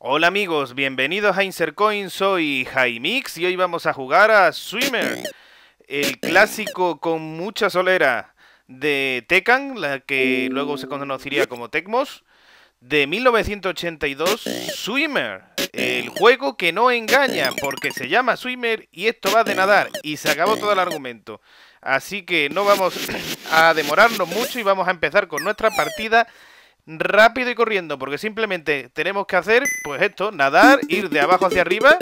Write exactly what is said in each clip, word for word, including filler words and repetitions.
Hola amigos, bienvenidos a Insercoin, soy Jaimix y hoy vamos a jugar a Swimmer, el clásico con mucha solera de Tekken, la que luego se conocería como Tecmos, de mil novecientos ochenta y dos, Swimmer, el juego que no engaña porque se llama Swimmer y esto va de nadar y se acabó todo el argumento. Así que no vamos a demorarnos mucho y vamos a empezar con nuestra partida rápido y corriendo, porque simplemente tenemos que hacer, pues esto, nadar, ir de abajo hacia arriba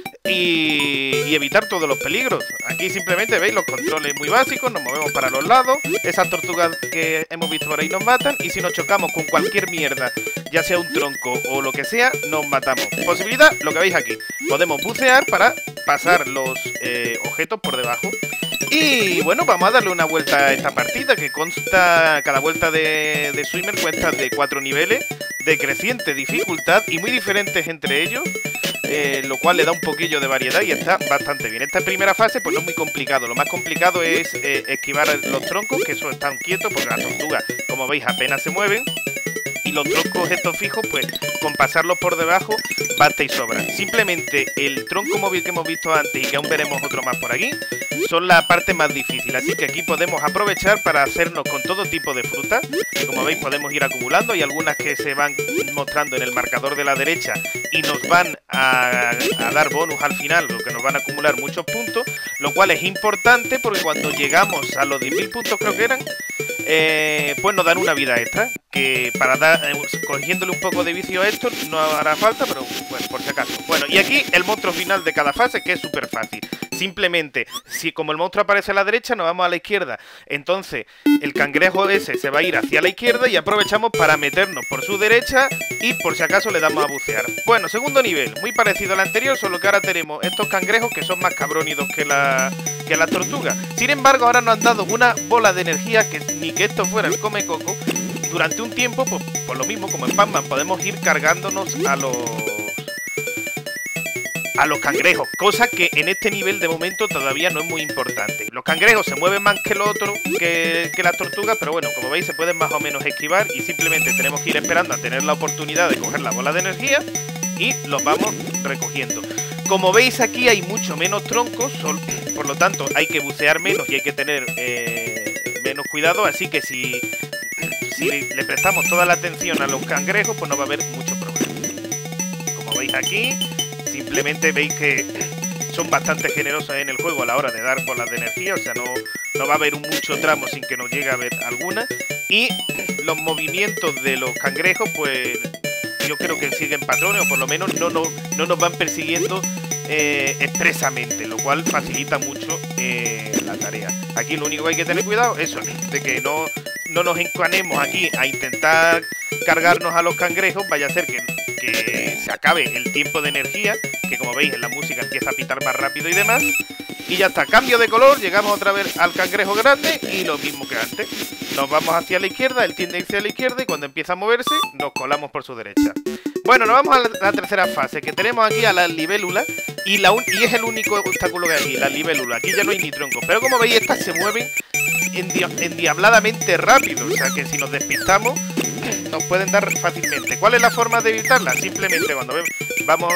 y, y evitar todos los peligros. Aquí simplemente veis los controles muy básicos, nos movemos para los lados, esas tortugas que hemos visto por ahí nos matan y si nos chocamos con cualquier mierda, ya sea un tronco o lo que sea, nos matamos. Posibilidad, lo que veis aquí, podemos bucear para pasar los eh, objetos por debajo. Y bueno, vamos a darle una vuelta a esta partida que consta, cada vuelta de, de Swimmer cuenta de cuatro niveles de creciente dificultad y muy diferentes entre ellos, eh, lo cual le da un poquillo de variedad y está bastante bien. Esta primera fase pues no es muy complicado, lo más complicado es eh, esquivar los troncos, que eso están quietos porque las tortugas, como veis, apenas se mueven. Y los troncos estos fijos, pues con pasarlos por debajo basta y sobra. Simplemente el tronco móvil que hemos visto antes y que aún veremos otro más por aquí, son la parte más difícil. Así que aquí podemos aprovechar para hacernos con todo tipo de frutas. Como veis podemos ir acumulando. Hay algunas que se van mostrando en el marcador de la derecha y nos van a, a dar bonus al final, lo que nos van a acumular muchos puntos. Lo cual es importante porque cuando llegamos a los diez mil puntos creo que eran, eh, pues nos dan una vida extra. Que para dar, eh, cogiéndole un poco de vicio a esto no hará falta, pero bueno, por si acaso. Bueno, y aquí el monstruo final de cada fase, que es súper fácil. Simplemente, si como el monstruo aparece a la derecha, nos vamos a la izquierda. Entonces, el cangrejo ese se va a ir hacia la izquierda y aprovechamos para meternos por su derecha y por si acaso le damos a bucear. Bueno, segundo nivel, muy parecido al anterior, solo que ahora tenemos estos cangrejos que son más cabrónidos que la, que la tortuga. Sin embargo, ahora nos han dado una bola de energía que ni que esto fuera el come coco. Durante un tiempo, pues por lo mismo como en Pac-Man, podemos ir cargándonos a los a los cangrejos, cosa que en este nivel de momento todavía no es muy importante. Los cangrejos se mueven más que el otro, que, que las tortugas, pero bueno, como veis se pueden más o menos esquivar y simplemente tenemos que ir esperando a tener la oportunidad de coger la bola de energía y los vamos recogiendo. Como veis aquí hay mucho menos troncos, por lo tanto hay que bucear menos y hay que tener eh, menos cuidado, así que si... Si le prestamos toda la atención a los cangrejos, pues no va a haber mucho problema. Como veis aquí, simplemente veis que son bastante generosos en el juego a la hora de dar bolas de energía. O sea, no, no va a haber un mucho tramo sin que nos llegue a haber alguna. Y los movimientos de los cangrejos, pues yo creo que siguen patrones, o por lo menos no, no, no nos van persiguiendo eh, expresamente, lo cual facilita mucho eh, la tarea. Aquí lo único que hay que tener cuidado es eso, de que no... no nos encanemos aquí a intentar cargarnos a los cangrejos, vaya a ser que, que se acabe el tiempo de energía, que como veis en la música empieza a pitar más rápido y demás. Y ya está, cambio de color, llegamos otra vez al cangrejo grande y lo mismo que antes. Nos vamos hacia la izquierda, él tiende hacia la izquierda y cuando empieza a moverse nos colamos por su derecha. Bueno, nos vamos a la, la tercera fase, que tenemos aquí a la libélula y, la un, y es el único obstáculo que hay aquí, la libélula. Aquí ya no hay ni troncos, pero como veis estas se mueven endiabladamente rápido, o sea que si nos despistamos nos pueden dar fácilmente. ¿Cuál es la forma de evitarla? Simplemente cuando vemos, vamos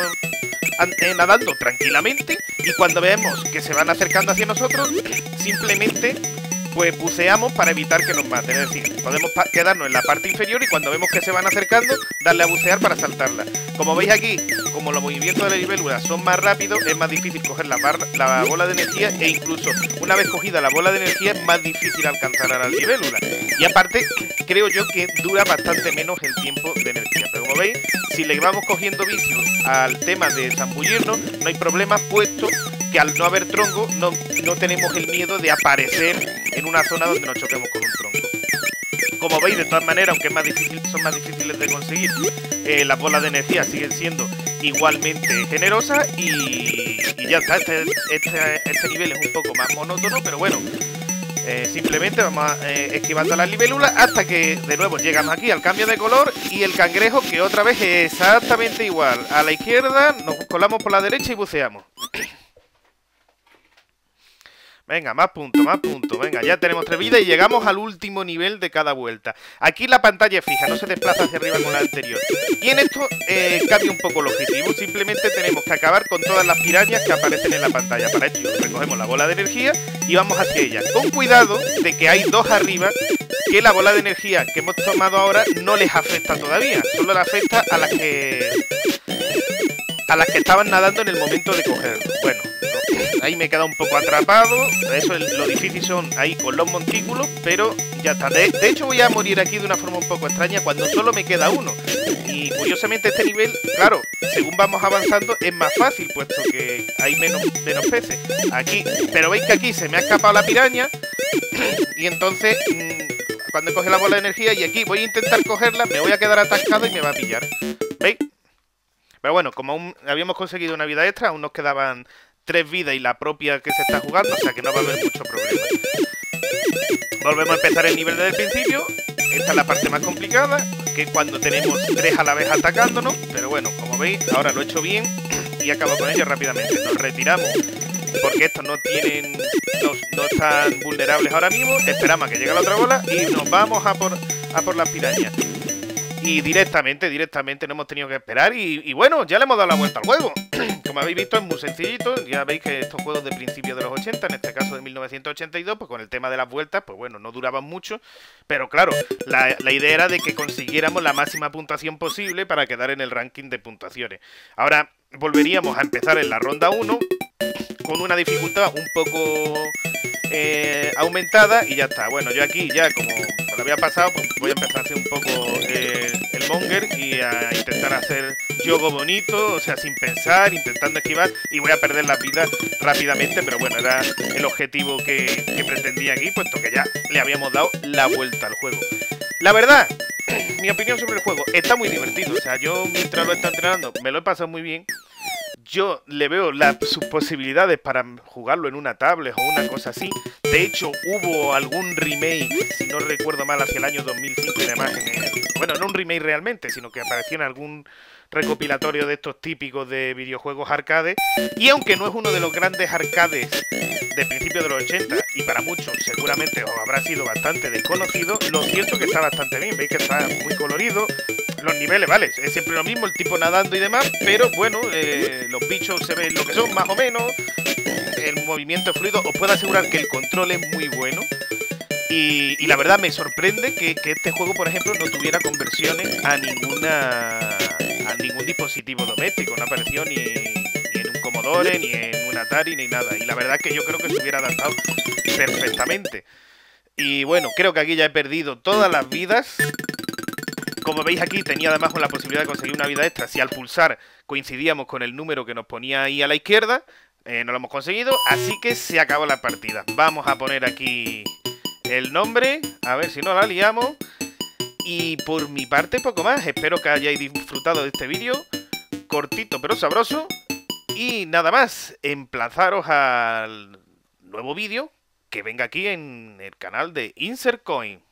nadando tranquilamente y cuando vemos que se van acercando hacia nosotros, simplemente pues buceamos para evitar que nos maten. Es decir, podemos quedarnos en la parte inferior y cuando vemos que se van acercando, darle a bucear para saltarla. Como veis aquí, como los movimientos de la libélula son más rápidos, es más difícil coger la, barra, la bola de energía e incluso una vez cogida la bola de energía es más difícil alcanzar a la libélula. Y aparte, creo yo que dura bastante menos el tiempo de energía. Pero como veis, si le vamos cogiendo vicio al tema de zambullirnos, no hay problema, puesto que al no haber tronco no, no tenemos el miedo de aparecer en una zona donde nos choquemos con un tronco. Como veis, de todas maneras, aunque es más difícil, son más difíciles de conseguir, eh, las bolas de energía siguen siendo igualmente generosas y, y ya está. Este, este, este nivel es un poco más monótono, pero bueno, eh, simplemente vamos a, eh, esquivando a las libélulas hasta que de nuevo llegamos aquí al cambio de color y el cangrejo, que otra vez es exactamente igual. A la izquierda nos colamos por la derecha y buceamos. Venga, más puntos, más puntos. Venga, ya tenemos tres vidas y llegamos al último nivel de cada vuelta. Aquí la pantalla es fija, no se desplaza hacia arriba con la anterior. Y en esto eh, cambia un poco el objetivo. Simplemente tenemos que acabar con todas las pirañas que aparecen en la pantalla. Para esto recogemos la bola de energía y vamos hacia ella. Con cuidado de que hay dos arriba que la bola de energía que hemos tomado ahora no les afecta todavía. Solo le afecta a las que... a las que estaban nadando en el momento de cogerlo. Bueno, no, ahí me he quedado un poco atrapado. Eso es, lo difícil son ahí con los montículos, pero ya está. De, de hecho voy a morir aquí de una forma un poco extraña cuando solo me queda uno. Y curiosamente este nivel, claro, según vamos avanzando es más fácil, puesto que hay menos, menos peces. Aquí, pero veis que aquí se me ha escapado la piraña. Y entonces, mmm, cuando coge la bola de energía y aquí voy a intentar cogerla, me voy a quedar atascado y me va a pillar. ¿Veis? Pero bueno, como aún habíamos conseguido una vida extra, aún nos quedaban tres vidas y la propia que se está jugando, o sea que no va a haber mucho problema. Volvemos a empezar el nivel desde el principio. Esta es la parte más complicada, que es cuando tenemos tres a la vez atacándonos. Pero bueno, como veis, ahora lo he hecho bien y acabo con ellos rápidamente. Nos retiramos porque estos no tienen, no, no están vulnerables ahora mismo. Esperamos a que llegue la otra bola y nos vamos a por, a por las pirañas. Y directamente, directamente no hemos tenido que esperar y, y bueno, ya le hemos dado la vuelta al juego. Como habéis visto es muy sencillito, ya veis que estos juegos de principios de los ochenta, en este caso de mil novecientos ochenta y dos, pues con el tema de las vueltas, pues bueno, no duraban mucho. Pero claro, la, la idea era de que consiguiéramos la máxima puntuación posible para quedar en el ranking de puntuaciones. Ahora volveríamos a empezar en la ronda uno con una dificultad un poco eh, aumentada y ya está. Bueno, yo aquí ya como me lo había pasado, pues voy a empezar a hacer un poco eh, el monger y a intentar hacer yogo bonito, o sea, sin pensar, intentando esquivar, y voy a perder las vidas rápidamente, pero bueno, era el objetivo que, que pretendía aquí, puesto que ya le habíamos dado la vuelta al juego. La verdad, mi opinión sobre el juego, está muy divertido, o sea, yo mientras lo está entrenando me lo he pasado muy bien. Yo le veo la, sus posibilidades para jugarlo en una tablet o una cosa así. De hecho, hubo algún remake, si no recuerdo mal, hacia el año dos mil cinco y demás. En el, bueno, no un remake realmente, sino que apareció en algún recopilatorio de estos típicos de videojuegos arcade. Y aunque no es uno de los grandes arcades de principios de los ochenta, y para muchos seguramente os habrá sido bastante desconocido, lo cierto que está bastante bien. Veis que está muy colorido. Los niveles, vale, es siempre lo mismo, el tipo nadando y demás, pero bueno, eh, los bichos se ven lo que son, más o menos, el movimiento es fluido, os puedo asegurar que el control es muy bueno, y, y la verdad me sorprende que, que este juego, por ejemplo, no tuviera conversiones a ninguna a ningún dispositivo doméstico, no apareció ni, ni en un Commodore, ni en un Atari, ni nada, y la verdad es que yo creo que se hubiera adaptado perfectamente. Y bueno, creo que aquí ya he perdido todas las vidas. Como veis aquí tenía además la posibilidad de conseguir una vida extra si al pulsar coincidíamos con el número que nos ponía ahí a la izquierda. Eh, no lo hemos conseguido, así que se acabó la partida. Vamos a poner aquí el nombre, a ver si no la liamos. Y por mi parte poco más, espero que hayáis disfrutado de este vídeo, cortito pero sabroso. Y nada más, emplazaros al nuevo vídeo que venga aquí en el canal de InsertCoin.